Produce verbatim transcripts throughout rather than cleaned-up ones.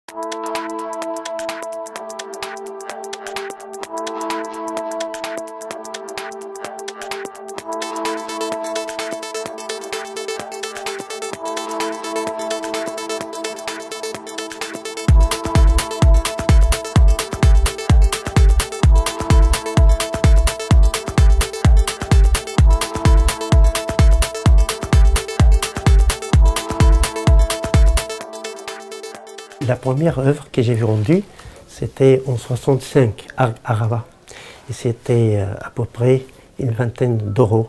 La première œuvre que j'ai vendue, c'était en soixante-cinq à Rabat. Et c'était euh, à peu près une vingtaine d'euros,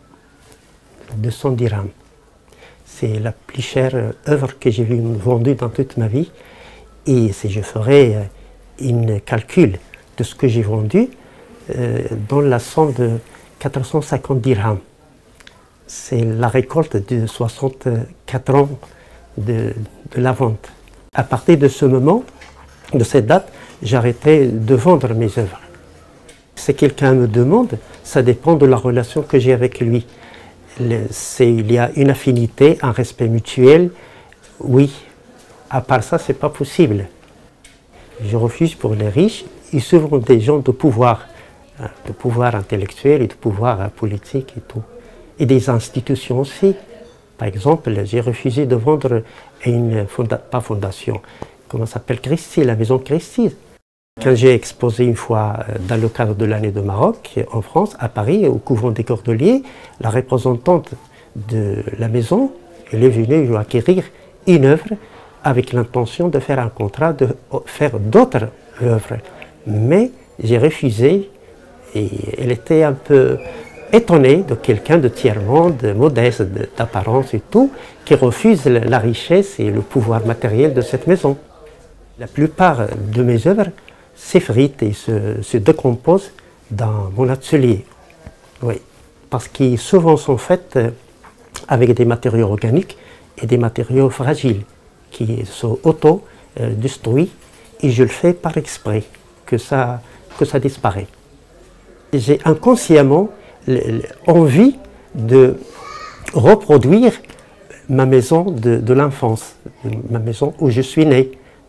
deux cents dirhams. C'est la plus chère œuvre que j'ai vendue dans toute ma vie. Et si je ferais un calcul de ce que j'ai vendu, euh, dans la somme de quatre cent cinquante dirhams. C'est la récolte de soixante-quatre ans de, de la vente. À partir de ce moment, de cette date, j'arrêtais de vendre mes œuvres. Si quelqu'un me demande, ça dépend de la relation que j'ai avec lui. Le, il y a une affinité, un respect mutuel, oui. À part ça, ce n'est pas possible. Je refuse pour les riches, ils sont des gens de pouvoir, de pouvoir intellectuel et de pouvoir politique et tout. Et des institutions aussi. Par exemple, j'ai refusé de vendre une fonda pas fondation, comment s'appelle Christie, la maison Christie. Quand j'ai exposé une fois dans le cadre de l'année de Maroc, en France, à Paris, au couvent des Cordeliers, la représentante de la maison, elle est venue acquérir une œuvre avec l'intention de faire un contrat, de faire d'autres œuvres. Mais j'ai refusé et elle était un peu étonné de quelqu'un de tiers-monde, modeste, d'apparence et tout, qui refuse la richesse et le pouvoir matériel de cette maison. La plupart de mes œuvres s'effritent et se, se décomposent dans mon atelier. Oui, parce qu'ils souvent sont faites avec des matériaux organiques et des matériaux fragiles qui sont auto-détruits et je le fais par exprès, que ça, que ça disparaît. J'ai inconsciemment envie de reproduire ma maison de, de l'enfance, ma maison où je suis né.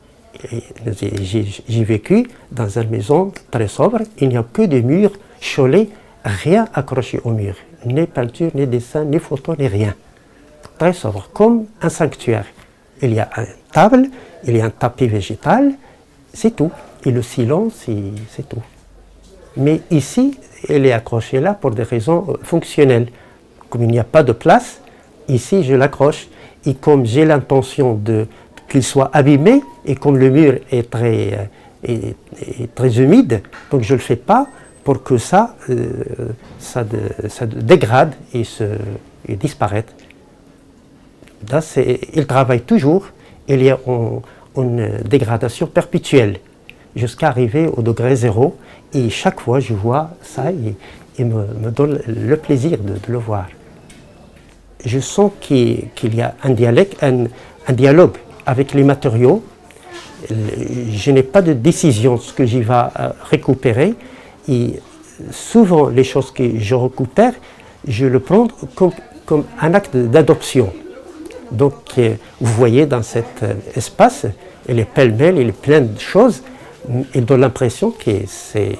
J'ai vécu dans une maison très sobre, il n'y a que des murs cholés, rien accroché au mur, ni peinture, ni dessin, ni photo, ni rien. Très sobre, comme un sanctuaire. Il y a une table, il y a un tapis végétal, c'est tout. Et le silence, c'est tout. Mais ici, elle est accrochée là pour des raisons fonctionnelles. Comme il n'y a pas de place, ici je l'accroche. Et comme j'ai l'intention qu'il soit abîmé, et comme le mur est très, est, est très humide, donc je ne le fais pas pour que ça, euh, ça, de, ça de dégrade et, se, et disparaisse. Là, il travaille toujours, il y a une, une dégradation perpétuelle jusqu'à arriver au degré zéro. Et chaque fois, je vois ça et il me, me donne le plaisir de, de le voir. Je sens qu'il qu'il y a un, dialecte, un, un dialogue avec les matériaux. Je n'ai pas de décision de ce que j'y vais récupérer. Et souvent, les choses que je récupère, je le prends comme, comme un acte d'adoption. Donc, vous voyez dans cet espace, il est pêle-mêle, il est plein de choses. Il donne l'impression que c'est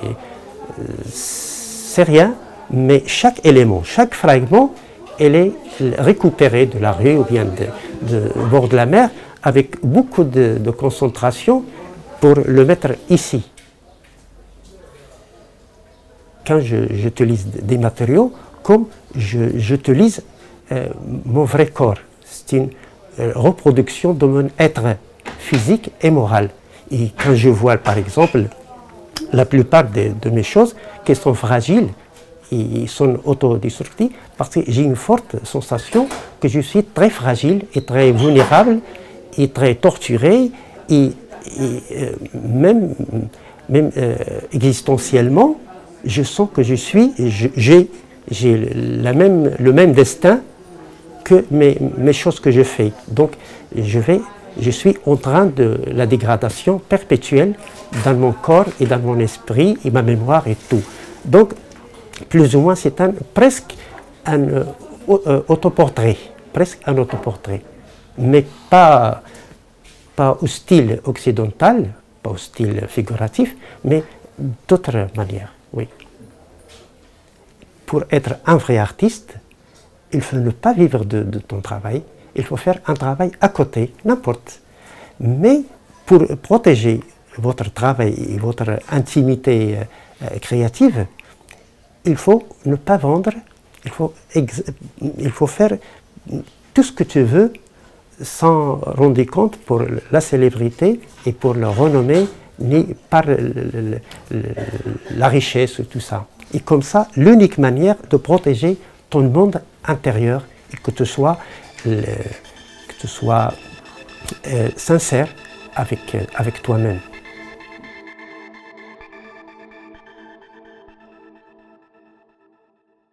rien, mais chaque élément, chaque fragment, elle est récupérée de la rue ou bien de, de bord de la mer avec beaucoup de, de concentration pour le mettre ici. Quand j'utilise des matériaux, comme j'utilise euh, mon vrai corps, c'est une euh, reproduction de mon être physique et moral. Et quand je vois, par exemple, la plupart de, de mes choses qui sont fragiles, et sont autodestructives, parce que j'ai une forte sensation que je suis très fragile et très vulnérable et très torturé, et, et euh, même, même euh, existentiellement, je sens que je suis, j'ai même, le même destin que mes, mes choses que je fais. Donc, je vais... Je suis en train de la dégradation perpétuelle dans mon corps et dans mon esprit et ma mémoire et tout. Donc, plus ou moins, c'est un, presque un euh, autoportrait, presque un autoportrait, mais pas, pas au style occidental, pas au style figuratif, mais d'autres manières, oui. Pour être un vrai artiste, il faut ne pas vivre de, de ton travail, il faut faire un travail à côté, n'importe. Mais pour protéger votre travail et votre intimité euh, créative, il faut ne pas vendre, il faut, il faut faire tout ce que tu veux sans rendre compte pour la célébrité et pour la renommée, ni par le, le, le, la richesse et tout ça. Et comme ça, l'unique manière de protéger ton monde intérieur et que tu sois, le, que tu sois euh, sincère avec, avec toi-même.